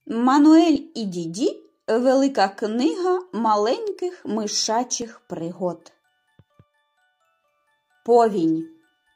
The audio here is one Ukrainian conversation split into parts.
Мануель і Діді – велика книга маленьких мишачих пригод. Повінь.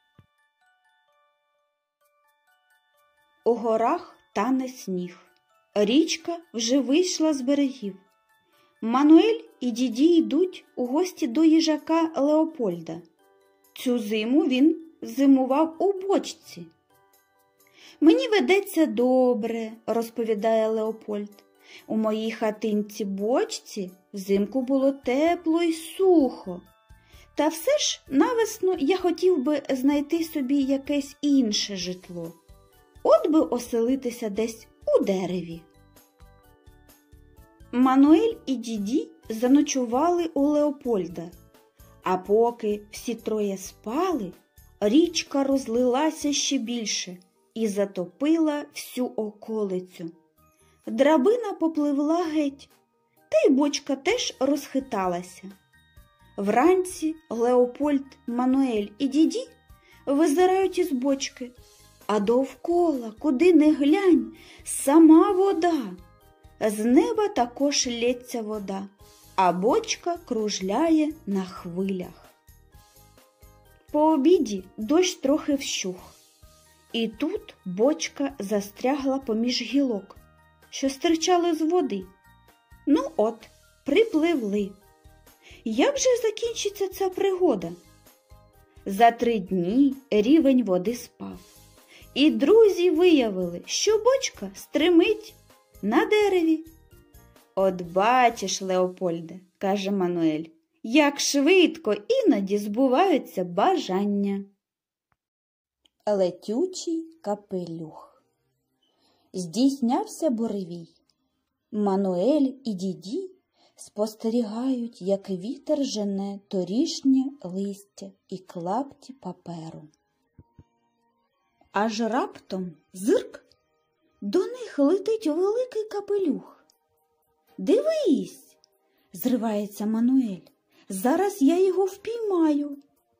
У горах тане сніг. Річка вже вийшла з берегів. Мануель і Діді йдуть у гості до їжака Леопольда. Цю зиму він зимував у бочці. «Мені ведеться добре», – розповідає Леопольд. «У моїй хатинці-бочці взимку було тепло й сухо. Та все ж навесну я хотів би знайти собі якесь інше житло. От би оселитися десь у дереві». Мануель і Діді заночували у Леопольда. А поки всі троє спали, річка розлилася ще більше і затопила всю околицю. Драбина попливла геть, та й бочка теж розхиталася. Вранці Леопольд, Мануель і Діді визирають із бочки, а довкола, куди не глянь, сама вода. З неба також лється вода, а бочка кружляє на хвилях. По обіді дощ трохи вщух. І тут бочка застрягла поміж гілок, що стирчали з води. Ну от, припливли. Як же закінчиться ця пригода? За 3 дні рівень води спав. І друзі виявили, що бочка стримить на дереві. «От бачиш, Леопольде, – каже Мануель, – як швидко іноді збуваються бажання». Летючий капелюх. Здійснявся буревій. Мануель і Діді спостерігають, як вітер жене торішнє листя і клапті паперу. Аж раптом зирк, до них летить великий капелюх. «Дивись!» – зривається Мануель. «Зараз я його впіймаю».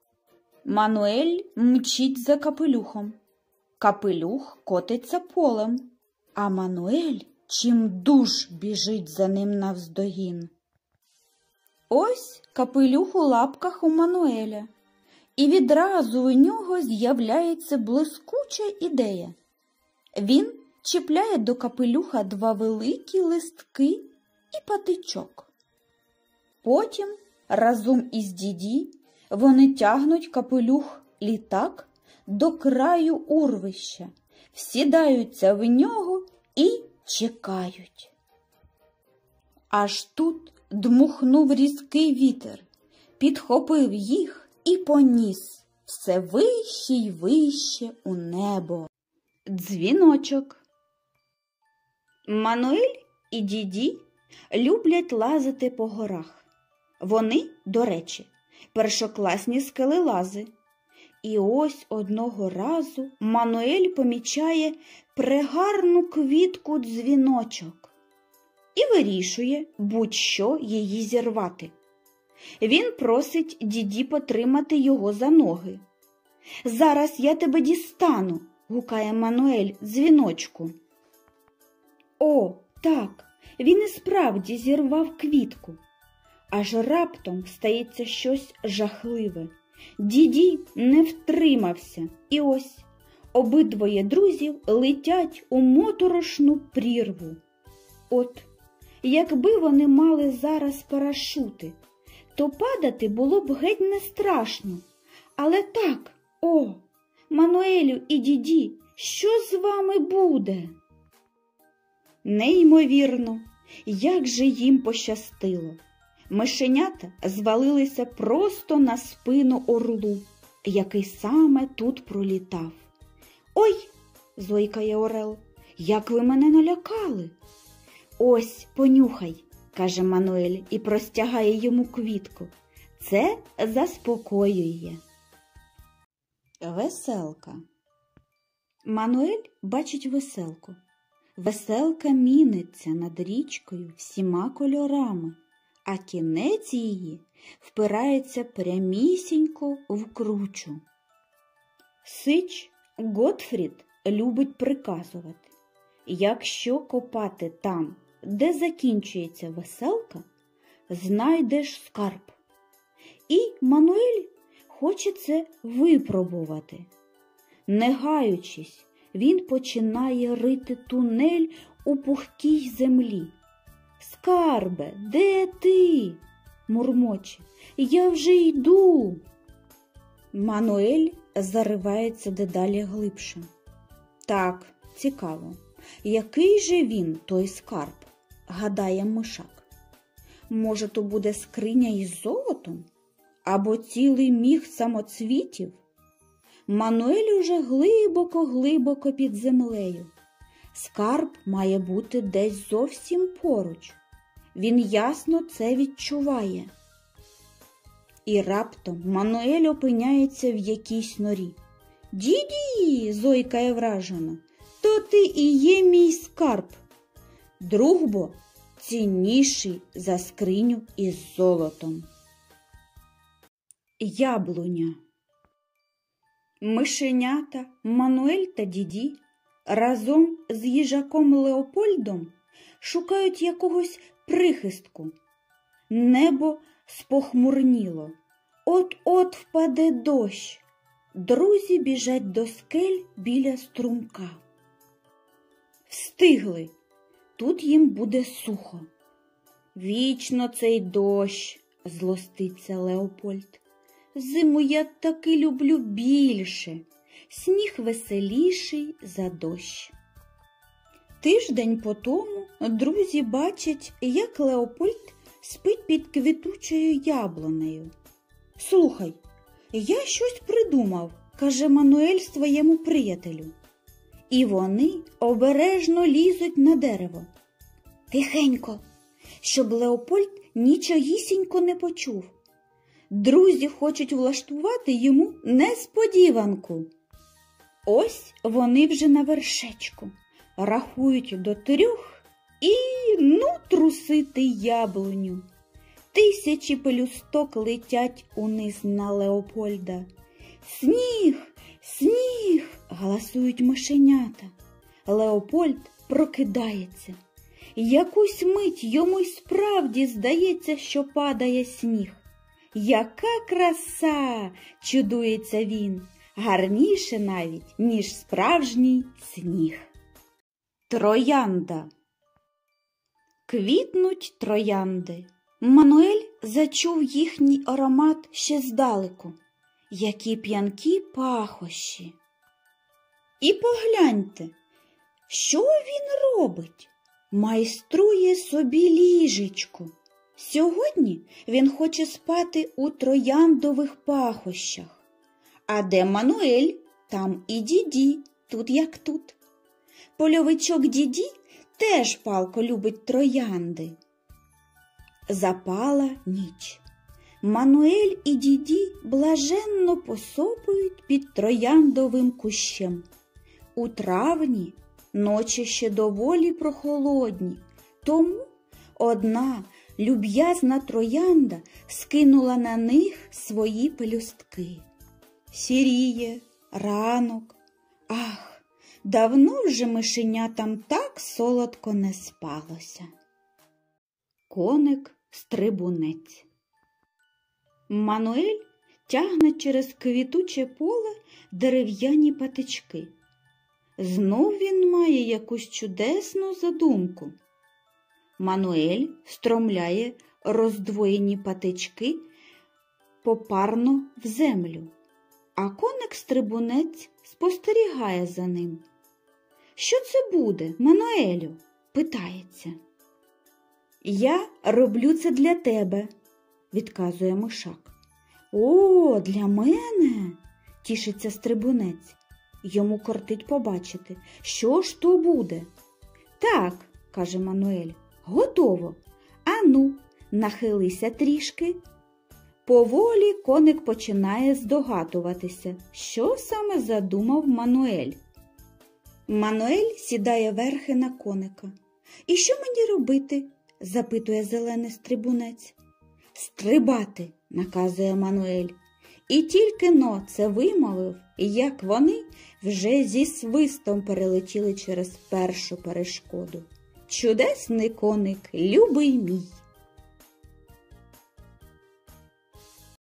Мануель мчить за капелюхом. Капелюх котиться полем, а Мануель чимдуж біжить за ним навздогін. Ось капелюх у лапках у Мануеля, і відразу у нього з'являється блискуча ідея. Він чіпляє до капелюха 2 великі листки і патичок. Потім разом із Діді вони тягнуть капелюх літак до краю урвища, всідаються в нього і чекають. Аж тут дмухнув різкий вітер, підхопив їх і поніс все вище й вище у небо. Дзвіночок. Мануель і Діді люблять лазити по горах. Вони, до речі, першокласні скелелази. І ось одного разу Мануель помічає прегарну квітку дзвіночок і вирішує будь-що її зірвати. Він просить Діді потримати його за ноги. «Зараз я тебе дістану», – гукає Мануель дзвіночку. О, так, він і справді зірвав квітку. Аж раптом стається щось жахливе. Діді не втримався, і ось обидвоє друзів летять у моторошну прірву. От, якби вони мали зараз парашути, то падати було б геть не страшно. Але так, о, Мануелю і Діді, що з вами буде? Неймовірно, як же їм пощастило. Мишенята звалилися просто на спину орлу, який саме тут пролітав. «Ой!» – зойкає орел. «Як ви мене налякали!» «Ось, понюхай!» – каже Мануель і простягає йому квітку. Це заспокоює. Веселка. Мануель бачить веселку. Веселка міниться над річкою всіма кольорами, а кінець її впирається прямісінько в кручу. Сич Готфрід любить приказувати: якщо копати там, де закінчується веселка, знайдеш скарб. І Мануель хоче це випробувати. Не гаючись, він починає рити тунель у пухкій землі. «Скарбе, де ти?» – мурмоче. «Я вже йду!» Мануель заривається дедалі глибше. Так, цікаво, який же він, той скарб, гадає Мишак. Може, то буде скриня із золотом? Або цілий міг самоцвітів? Мануель уже глибоко-глибоко під землею. Скарб має бути десь зовсім поруч. Він ясно це відчуває. І раптом Мануель опиняється в якійсь норі. «Діді!» – зойкає вражено. «То ти і є мій скарб. Друг бо цінніший за скриню із золотом». Яблуня. Мишенята Мануель та Діді разом з їжаком Леопольдом шукають якогось прихистку. Небо спохмурніло. От-от впаде дощ. Друзі біжать до скель біля струмка. Встигли. Тут їм буде сухо. «Вічно цей дощ», – злоститься Леопольд. «Зиму я таки люблю більше. Сніг веселіший за дощ». Тиждень по тому друзі бачать, як Леопольд спить під квітучою яблунею. «Слухай, я щось придумав», – каже Мануель своєму приятелю. І вони обережно лізуть на дерево. Тихенько, щоб Леопольд нічогісінько не почув. Друзі хочуть влаштувати йому несподіванку. Ось вони вже на вершечку, рахують до 3 і трусити яблуню. Тисячі пелюсток летять униз на Леопольда. «Сніг! Сніг!» – галасують мишенята. Леопольд прокидається. Якусь мить йому й справді здається, що падає сніг. «Яка краса!» – чудується він. Гарніше навіть, ніж справжній сніг. Троянда. Квітнуть троянди. Мануель зачув їхній аромат ще здалеку. Які п'янкі пахощі. І погляньте, що він робить? Майструє собі ліжечко. Сьогодні він хоче спати у трояндових пахощах. А де Мануель, там і Діді, тут як тут. Польовичок Діді теж палко любить троянди. Запала ніч. Мануель і Діді блаженно посопують під трояндовим кущем. У травні ночі ще доволі прохолодні, тому одна люб'язна троянда скинула на них свої пелюстки. Сіріє ранок. Ах, давно вже мишенятам так солодко не спалося. Коник-стрибунець. Мануель тягне через квітуче поле дерев'яні патички. Знов він має якусь чудесну задумку. Мануель встромляє роздвоєні патички попарно в землю, а коник-стрибунець спостерігає за ним. «Що це буде, Мануелю?» – питається. «Я роблю це для тебе», – відказує мишак. «О, для мене?» – тішиться стрибунець. Йому кортить побачити, що ж то буде. «Так», – каже Мануель, – «готово. Ану, нахилися трішки». Поволі коник починає здогадуватися, що саме задумав Мануель. Мануель сідає верхи на коника. «І що мені робити?» – запитує зелений стрибунець. «Стрибати!» – наказує Мануель. І тільки но це вимовив, як вони вже зі свистом перелетіли через першу перешкоду. Чудесний коник, любий мій!